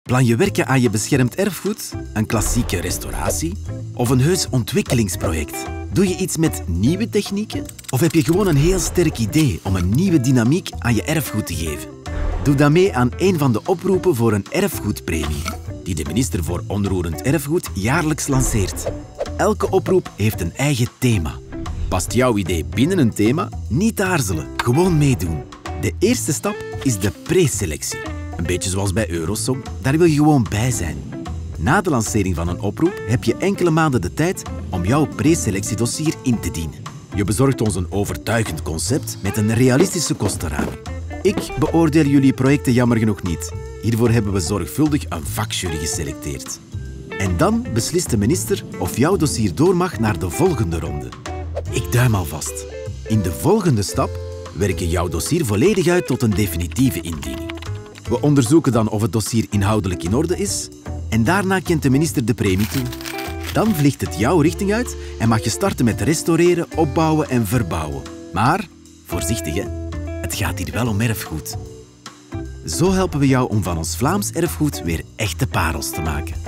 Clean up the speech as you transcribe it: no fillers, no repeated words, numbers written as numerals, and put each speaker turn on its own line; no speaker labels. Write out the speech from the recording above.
Plan je werken aan je beschermd erfgoed, een klassieke restauratie of een heus ontwikkelingsproject? Doe je iets met nieuwe technieken? Of heb je gewoon een heel sterk idee om een nieuwe dynamiek aan je erfgoed te geven? Doe dan mee aan een van de oproepen voor een erfgoedpremie, die de minister voor Onroerend Erfgoed jaarlijks lanceert. Elke oproep heeft een eigen thema. Past jouw idee binnen een thema? Niet aarzelen, gewoon meedoen. De eerste stap is de preselectie. Een beetje zoals bij Eurosong, daar wil je gewoon bij zijn. Na de lancering van een oproep heb je enkele maanden de tijd om jouw preselectiedossier in te dienen. Je bezorgt ons een overtuigend concept met een realistische kostenraming. Ik beoordeel jullie projecten jammer genoeg niet. Hiervoor hebben we zorgvuldig een vakjury geselecteerd. En dan beslist de minister of jouw dossier door mag naar de volgende ronde. Ik duim alvast. In de volgende stap werken jouw dossier volledig uit tot een definitieve indiening. We onderzoeken dan of het dossier inhoudelijk in orde is en daarna kent de minister de premie toe. Dan vliegt het jouw richting uit en mag je starten met restaureren, opbouwen en verbouwen. Maar, voorzichtig hè, het gaat hier wel om erfgoed. Zo helpen we jou om van ons Vlaams erfgoed weer echte parels te maken.